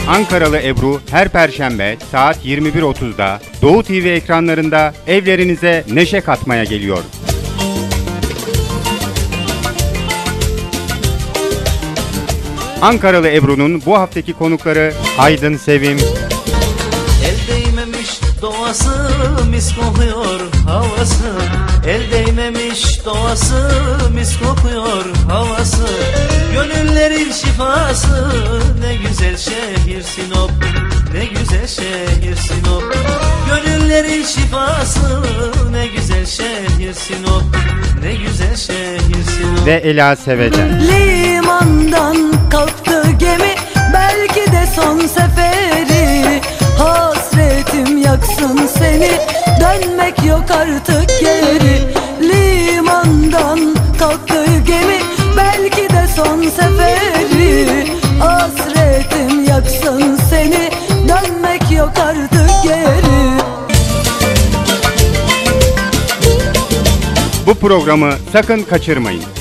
Ankaralı Ebru her Perşembe saat 21.30'da Doğu TV ekranlarında evlerinize neşe katmaya geliyor. Ankaralı Ebru'nun bu haftaki konukları Aydın Sevim, El değmemiş doğası, mis kokuyor havası. El değmemiş doğası, mis kokuyor havası. Gönüllerin şifası, ne güzel şehir Sinop, ne güzel şehir Sinop. Gönüllerin şifası, ne güzel şehir Sinop, ne güzel şehir Sinop. ve Ela Sevecen. Limandan kalktı gemi, belki de son seferi. Hasretim yaksın seni, dönmek yok artık geri. Limandan kalktı gemi, belki de son seferi. Hasretim yaksın seni, dönmek yok artık geri. Bu programı sakın kaçırmayın.